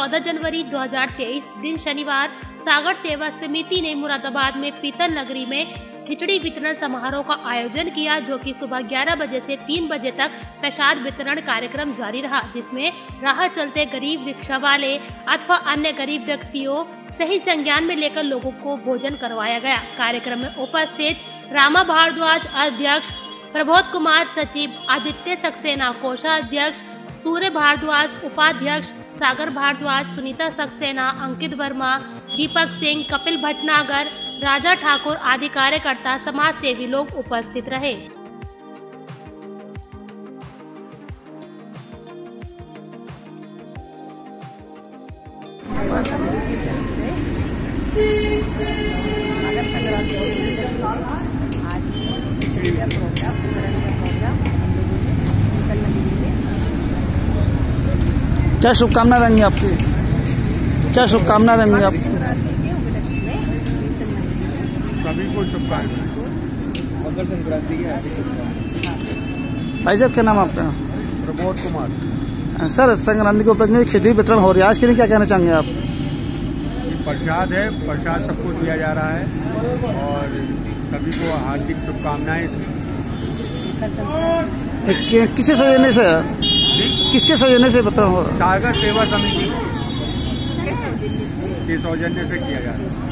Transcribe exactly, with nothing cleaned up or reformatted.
चौदह जनवरी दो हज़ार तेईस दिन शनिवार सागर सेवा समिति ने मुरादाबाद में पीतल नगरी में खिचड़ी वितरण समारोह का आयोजन किया, जो कि सुबह ग्यारह बजे से तीन बजे तक प्रसाद वितरण कार्यक्रम जारी रहा, जिसमें राह चलते गरीब, रिक्शा वाले अथवा अन्य गरीब व्यक्तियों सही संज्ञान में लेकर लोगों को भोजन करवाया गया। कार्यक्रम में उपस्थित रामा भारद्वाज अध्यक्ष, प्रबोध कुमार सचिव, आदित्य सक्सेना कोषाध्यक्ष, सूर्य भारद्वाज उपाध्यक्ष, सागर भारद्वाज, सुनीता सक्सेना, अंकित वर्मा, दीपक सिंह, कपिल भटनागर, राजा ठाकुर आदि कार्यकर्ता, समाज सेवी लोग उपस्थित रहे। क्या शुभकामना रहेंगी आपकी? क्या शुभकामना रहेंगी आपकी? सभी को शुभकामनाएं। मकर संक्रांति की हार्दिक शुभकामनाएं। भाई साहब क्या नाम आपका? प्रबोध कुमार। सर, संक्रांति के उपलक्ष्य में खिचड़ी वितरण हो रही है, आज के लिए क्या कहना चाहेंगे आप? प्रसाद है, प्रसाद सबको दिया जा रहा है और सभी को हार्दिक शुभकामनाएं। किसे सजने से किसके सजने से वितरण हो रहा है? सागर सेवा समिति के सौजन्य से किया जा रहा है।